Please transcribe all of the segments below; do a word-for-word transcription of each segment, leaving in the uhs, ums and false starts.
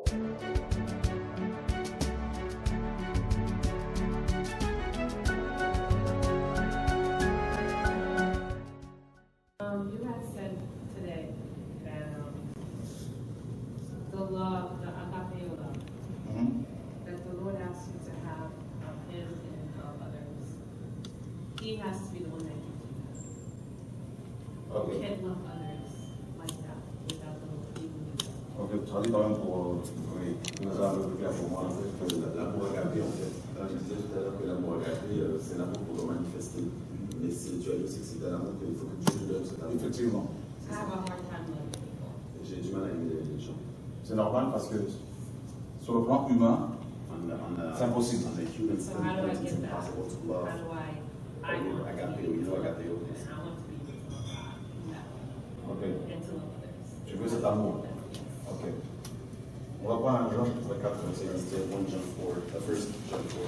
Um, you had said today that um, the love, the agape love, Mhm. that the Lord asks you to have of Him and of others. He has to be the one that gives you that. You Ok. can't love others like that without the Lord giving you that. Ok, traduis quand même pour euh, oui, que ça soit un peu plus clair pour moi. En fait, que l'amour agapé, en fait, euh, je disais tout à l'heure que l'amour agapé, euh, c'est l'amour pour le manifester. Mais c'est, tu as dit aussi que c'est un amour qu'il faut que Dieu te donne cet amour. Effectivement. I have a hard time loving people. J'ai du mal à aimer les gens. C'est normal parce que sur le plan humain, On a, on a, c'est impossible. on a human So how do I standpoint, get it's that? impossible to How love. do I, I Or want to agapeo, be you know able to agapeo. love, and I want to be able to love God in that way, Ok. and to love others. Tu veux cet amour. Ok. On va prendre un Jean chapitre quatre, So verset instead, one John four, the first John four.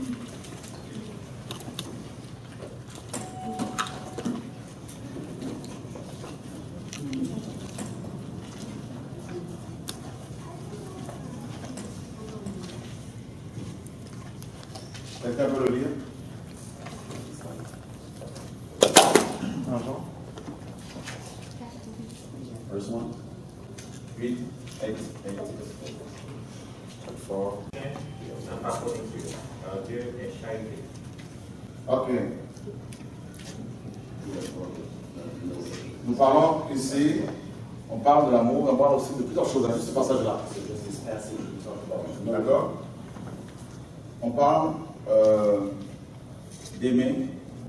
Quelqu'un peut le lire? Un Jean? Verse one. huit, eight, eight. Four. Dieu est charité. Ok. Nous parlons ici, on parle de l'amour, on parle aussi de plusieurs choses dans ce passage-là. So just this passage we talk about. D'accord? On parle euh, d'aimer,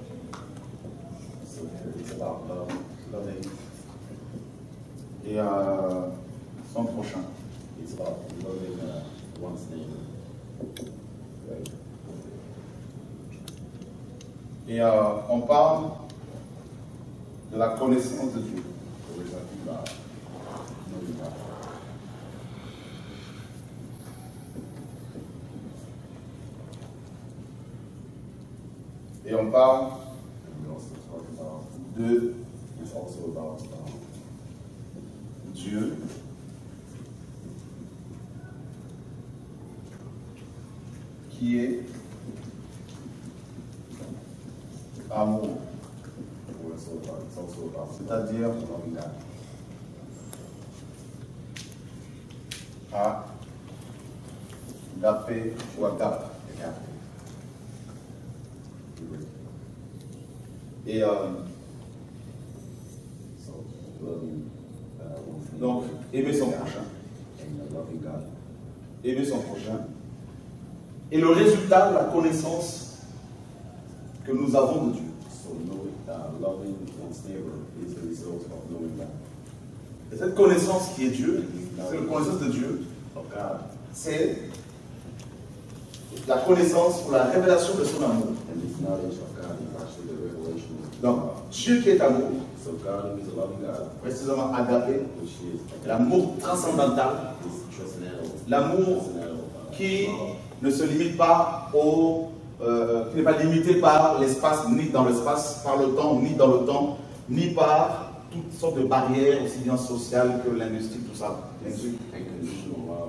So here it's about love, loving. et euh, son prochain. It's about loving uh, one's neighbor. Right? Et euh, on parle de la connaissance de Dieu. So we're talking about knowing God. Et on parle And we also talk about, de it's also about um, Dieu qui est amour, or it's also about, it's also about c'est-à-dire loving God. à d'apé ou agape. Agape. Et euh, So loving uh, one's neighbor. donc, aimer son prochain. And uh, loving God. Aimer son prochain. Et le résultat de la connaissance que nous avons de Dieu. So knowing, uh, loving one's neighbor is the result of knowing God. Et cette connaissance qui est Dieu, c'est la connaissance de Dieu, Of God. c'est la connaissance ou la révélation de son amour. And this knowledge of God is actually the revelation of Donc, God. Dieu qui est amour, So God is a loving God, précisément agapé, which is l'amour transcendantal, is transcendental. l'amour Transcendental, uh, qui love. ne se limite pas au, euh, qui n'est pas limité par l'espace, ni dans l'espace, par le temps, ni dans le temps, ni par toutes sortes de barrières, aussi bien sociales que linguistiques, tout ça. Linguistique. Unconditional love.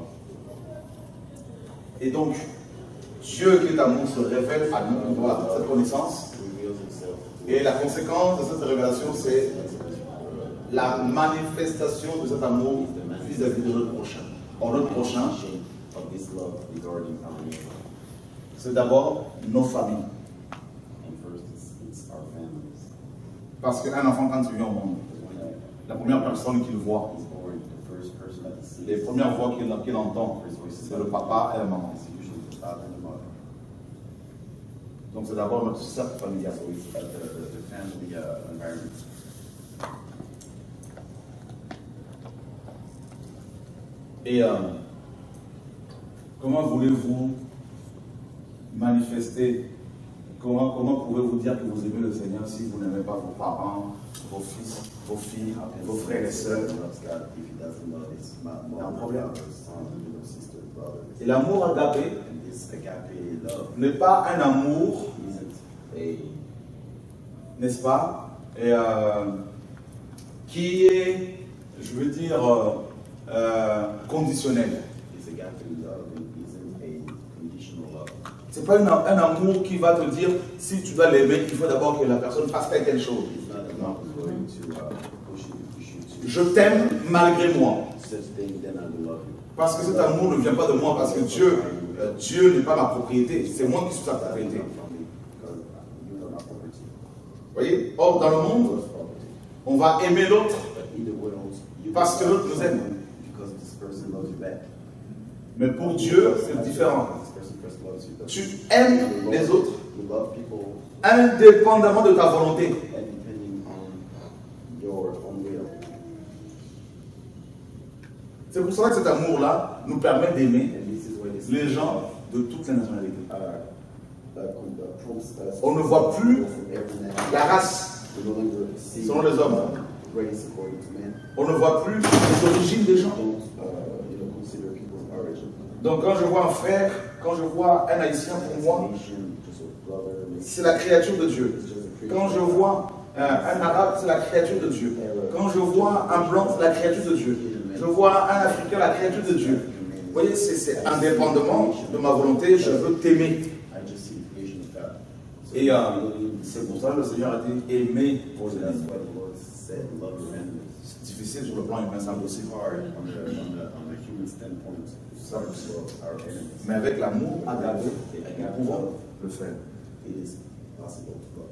Et donc, Dieu qui est amour se révèle à nous, voilà, cette connaissance. Reveals himself to Et la conséquence de cette révélation, c'est la manifestation de cet amour vis-à-vis de notre prochain. Or, notre prochain, of this love regarding our neighbor. c'est d'abord nos familles. And first, it's, it's our families. Parce qu'un enfant, quand il vient au monde, Because when la première personne qu'il voit, he's born, the first person that he sees les premières voix qu'il qu'il entend, c'est le papa et la maman. is usually the father and the mother. Donc, c'est d'abord notre cercle familial. So it's uh, the, the, the family uh, environment. Et euh, comment voulez-vous manifester, comment, comment pouvez-vous dire que vous aimez le Seigneur si vous n'aimez pas vos parents, vos fils, vos filles, How can vos he frères et say sœurs? he loves God if he doesn't love his mo- Il y a un mother, problème. father, son, you know, sister, brother? Et l'amour agapé And this agape love n'est pas un amour, isn't a n'est-ce pas, et, euh, qui est, je veux dire, euh, euh, conditionnel. it's love isn't a conditional love. C'est pas une- un amour qui va te dire si tu dois l'aimer, il faut d'abord que la personne fasse quelque chose. It's not a love that's going to uh, push you, push you to Je t'aime malgré moi. such thing, then I will love you. Parce que cet amour ne vient pas de moi, parce que Dieu, euh, Dieu n'est pas ma propriété, c'est moi qui suis sa propriété. Vous voyez? Or, dans le monde, on va aimer l'autre parce que l'autre nous aime. Mais pour Dieu, c'est différent. Tu aimes les autres indépendamment de ta volonté. C'est pour cela que cet amour-là nous permet d'aimer les gens de toutes les nationalités. On ne voit plus la race selon les hommes. On ne voit plus les origines des gens. Donc quand je vois un frère, quand je vois un haïtien, pour moi, c'est la créature de Dieu. Quand je vois un, un arabe, c'est la créature de Dieu. Quand je vois un blanc, c'est la créature de Dieu. Je vois un africain, la créature de Dieu. Vous voyez, c'est indépendamment de ma volonté, je veux t'aimer. Et euh, c'est pour ça que le Seigneur a dit aimer vos ennemis. C'est difficile sur le plan humain, c'est impossible. Mais avec l'amour agape, nous pouvons le faire.